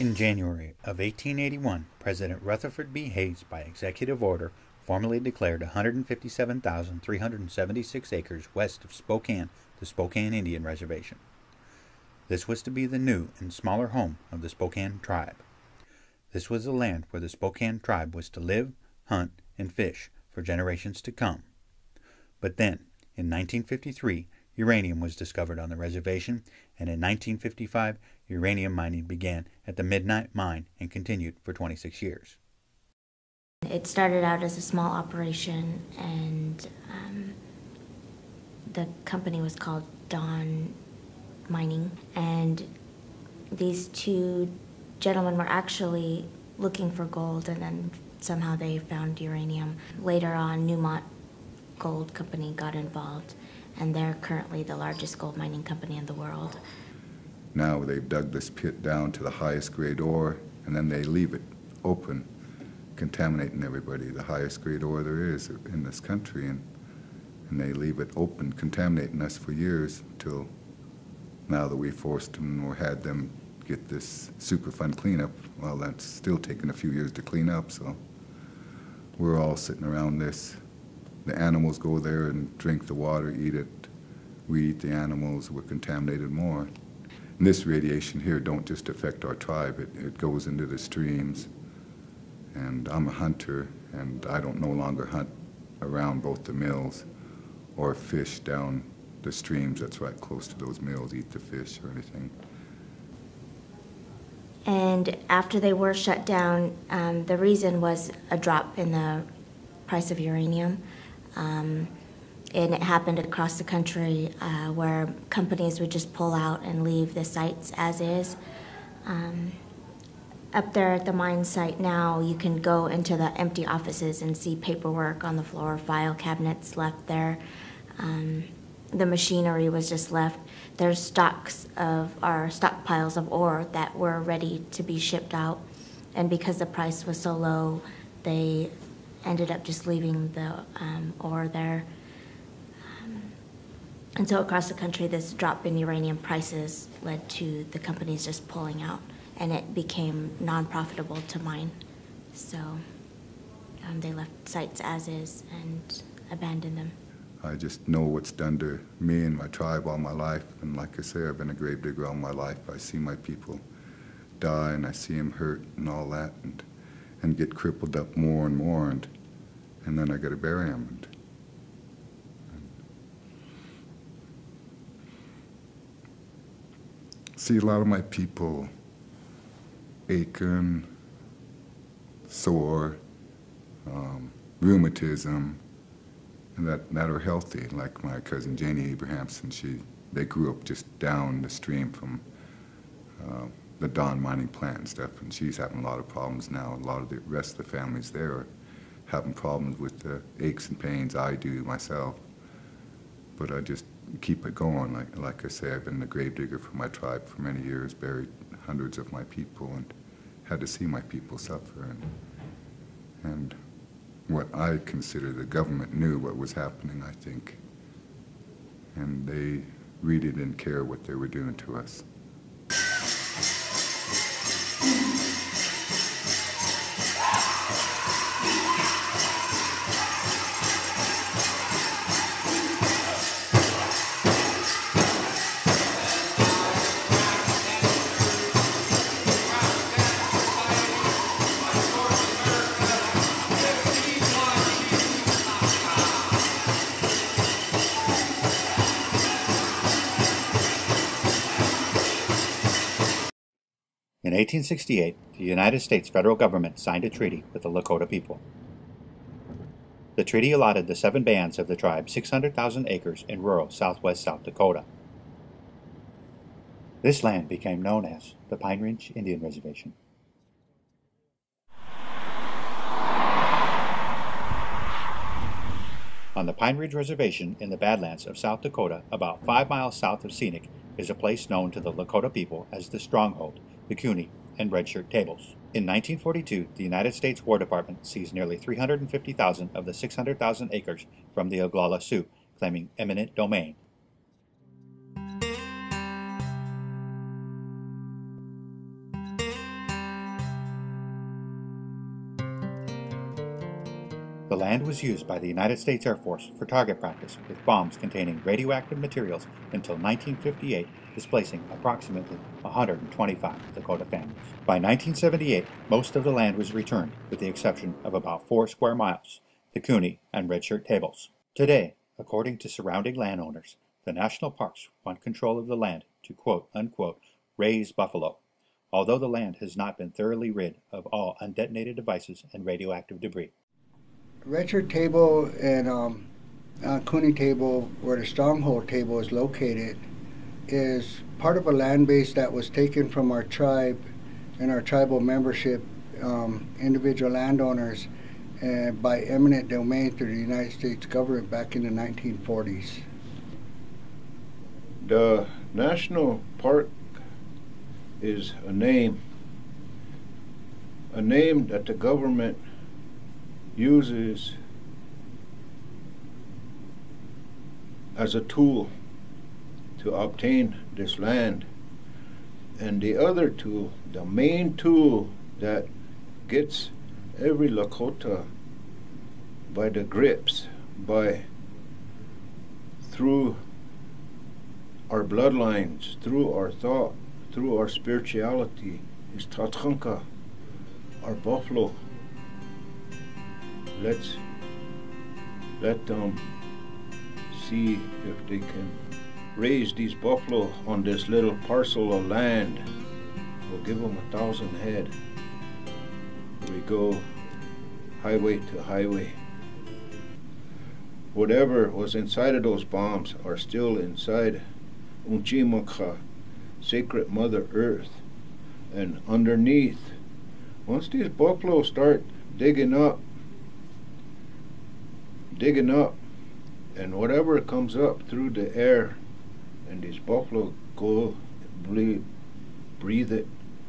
In January of 1881, President Rutherford B. Hayes, by executive order, formally declared 157,376 acres west of Spokane the Spokane Indian Reservation. This was to be the new and smaller home of the Spokane tribe. This was the land where the Spokane tribe was to live, hunt, and fish for generations to come. But then, in 1953, uranium was discovered on the reservation, and in 1955, uranium mining began at the Midnight Mine and continued for 26 years. It started out as a small operation, and the company was called Dawn Mining, and these two gentlemen were actually looking for gold, and then somehow they found uranium. Later on, Newmont Gold Company got involved, and they're currently the largest gold mining company in the world. Now they've dug this pit down to the highest grade ore, and then they leave it open, contaminating everybody, the highest grade ore there is in this country, and they leave it open, contaminating us for years, until now that we forced them or had them get this Superfund cleanup. Well, that's still taking a few years to clean up, so we're all sitting around this. The animals go there and drink the water, eat it. We eat the animals, we're contaminated more. And this radiation here don't just affect our tribe, it goes into the streams. And I'm a hunter, and I don't no longer hunt around both the mills or fish down the streams that's right close to those mills, eat the fish or anything. And after they were shut down, the reason was a drop in the price of uranium. And it happened across the country where companies would just pull out and leave the sites as is. Up there at the mine site now, you can go into the empty offices and see paperwork on the floor, file cabinets left there. The machinery was just left. There's stocks of our stockpiles of ore that were ready to be shipped out, and because the price was so low, they ended up just leaving the ore there. And so across the country, this drop in uranium prices led to the companies just pulling out, and it became non-profitable to mine. So they left sites as is and abandoned them. I just know what's done to me and my tribe all my life, and like I say, I've been a grave digger all my life. I see my people die, and I see them hurt and all that, and get crippled up more and more, and then I got to bury them. See a lot of my people aching, sore, rheumatism, and that are healthy, like my cousin Janie Abrahamson. They grew up just down the stream from the Dawn mining plant and stuff, and she's having a lot of problems now. A lot of the rest of the families there are having problems with the aches and pains. I do myself, but I just keep it going. Like I say, I've been the grave digger for my tribe for many years, buried hundreds of my people, and had to see my people suffer. And what I consider the government knew what was happening, I think, and they really didn't care what they were doing to us. In 1868, the United States federal government signed a treaty with the Lakota people. The treaty allotted the 7 bands of the tribe 600,000 acres in rural southwest South Dakota. This land became known as the Pine Ridge Indian Reservation. On the Pine Ridge Reservation in the Badlands of South Dakota, about 5 miles south of Scenic, is a place known to the Lakota people as the Stronghold, the Cooney, and Red Shirt Tables. In 1942, the United States War Department seized nearly 350,000 of the 600,000 acres from the Oglala Sioux, claiming eminent domain. The land was used by the United States Air Force for target practice with bombs containing radioactive materials until 1958, displacing approximately 125 Lakota families. By 1978, most of the land was returned, with the exception of about 4 square miles, the Cooney and Red Shirt tables. Today, according to surrounding landowners, the national parks want control of the land to quote-unquote raise buffalo, although the land has not been thoroughly rid of all undetonated devices and radioactive debris. Red Shirt Table and Cooney Table, where the Stronghold Table is located, is part of a land base that was taken from our tribe and our tribal membership, individual landowners, by eminent domain through the United States government back in the 1940s. The national park is a name that the government uses as a tool to obtain this land. And the other tool, the main tool that gets every Lakota by the grips, through our bloodlines, through our thought, through our spirituality, is Tatanka, our buffalo. Let them see if they can raise these buffalo on this little parcel of land. We'll give them 1,000 head. We go highway to highway. Whatever was inside of those bombs are still inside Unchimakha, sacred Mother Earth. And underneath, once these buffalo start digging up, and whatever comes up through the air, and these buffalo go breathe it,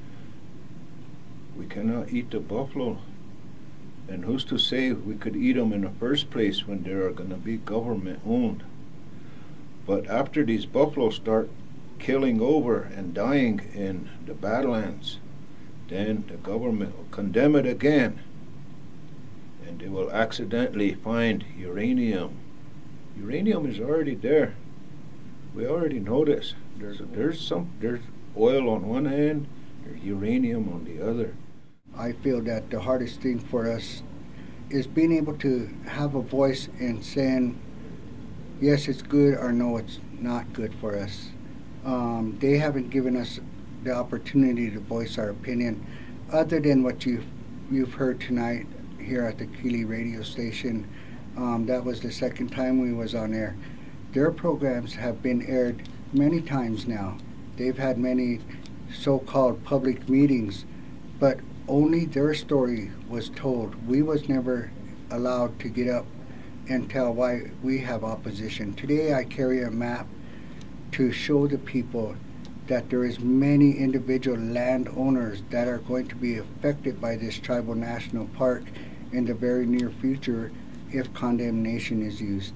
we cannot eat the buffalo. And who's to say we could eat them in the first place when they are going to be government owned? But after these buffalo start killing over and dying in the Badlands, then the government will condemn it again, and they will accidentally find uranium. Uranium is already there. We already know this. There's oil on one end, there's uranium on the other. I feel that the hardest thing for us is being able to have a voice in saying, yes, it's good, or no, it's not good for us. They haven't given us the opportunity to voice our opinion, other than what you've heard tonight here at the Keeley radio station. That was the second time we was on air. Their programs have been aired many times now. They've had many so-called public meetings, but only their story was told. We was never allowed to get up and tell why we have opposition. Today I carry a map to show the people that there is many individual landowners that are going to be affected by this tribal national park in the very near future if condemnation is used.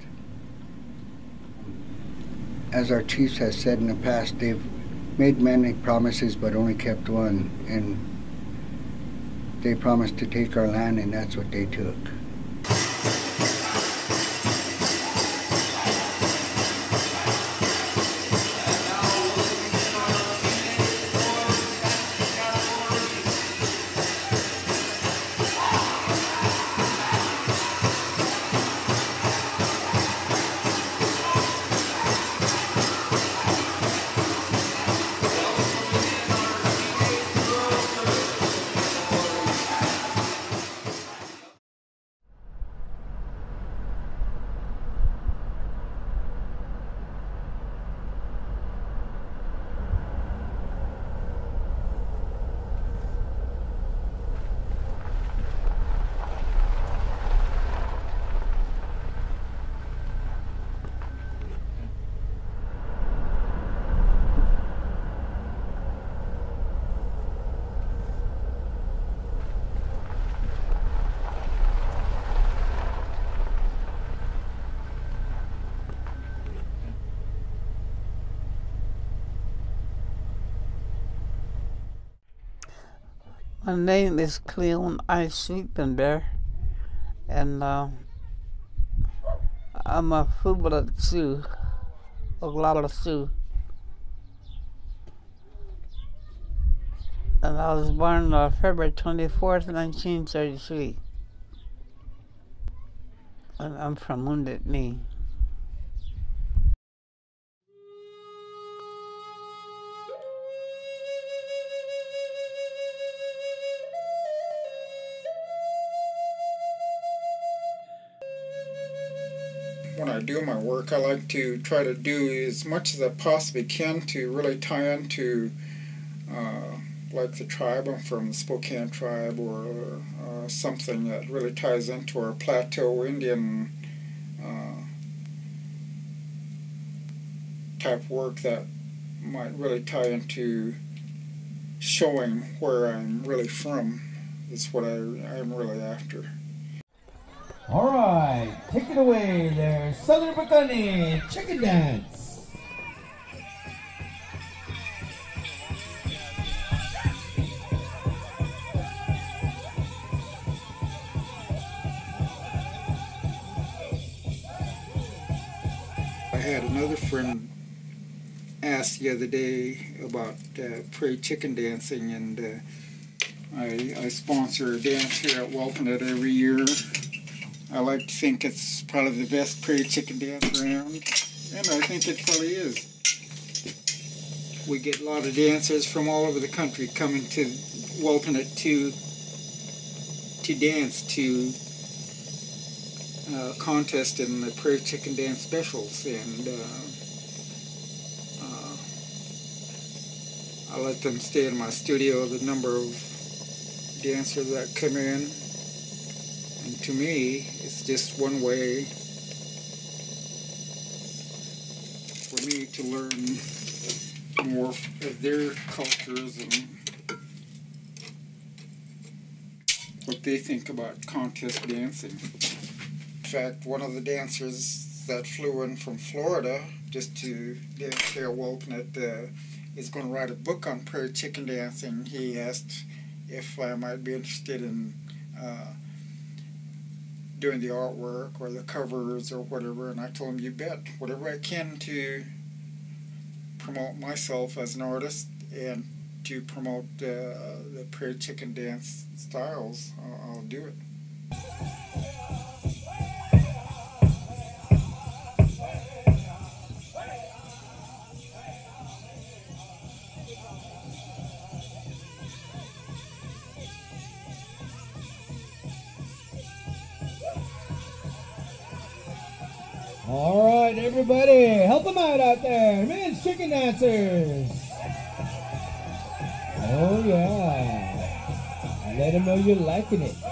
As our chiefs has said in the past, they've made many promises but only kept one, and they promised to take our land, and that's what they took. My name is Cleon I. Sleeping Bear, And I'm a Hubbalot Sioux, Oglala Sioux. And I was born February 24th, 1933. And I'm from Wounded Knee. When I do my work, I like to try to do as much as I possibly can to really tie into like the tribe. I'm from the Spokane tribe, or something that really ties into our Plateau Indian type work that might really tie into showing where I'm really from. Is what I'm really after. All right, take it away there, Southern Bacani Chicken Dance. I had another friend ask the other day about prairie chicken dancing, and I sponsor a dance here at Walpanet every year. I like to think it's probably the best prairie chicken dance around, and I think it probably is. We get a lot of dancers from all over the country coming to Walpanet to dance to contest in the prairie chicken dance specials, and I let them stay in my studio. The number of dancers that come in, and to me, it's just one way for me to learn more of their cultures and what they think about contest dancing. In fact, one of the dancers that flew in from Florida just to dance here at Walpanet is going to write a book on prairie chicken dancing. He asked if I might be interested in doing the artwork or the covers or whatever, and I told him, you bet, whatever I can to promote myself as an artist and to promote the prairie chicken dance styles, I'll do it. All right, everybody, help them out there. Men's chicken dancers. Oh, yeah. Let them know you're liking it.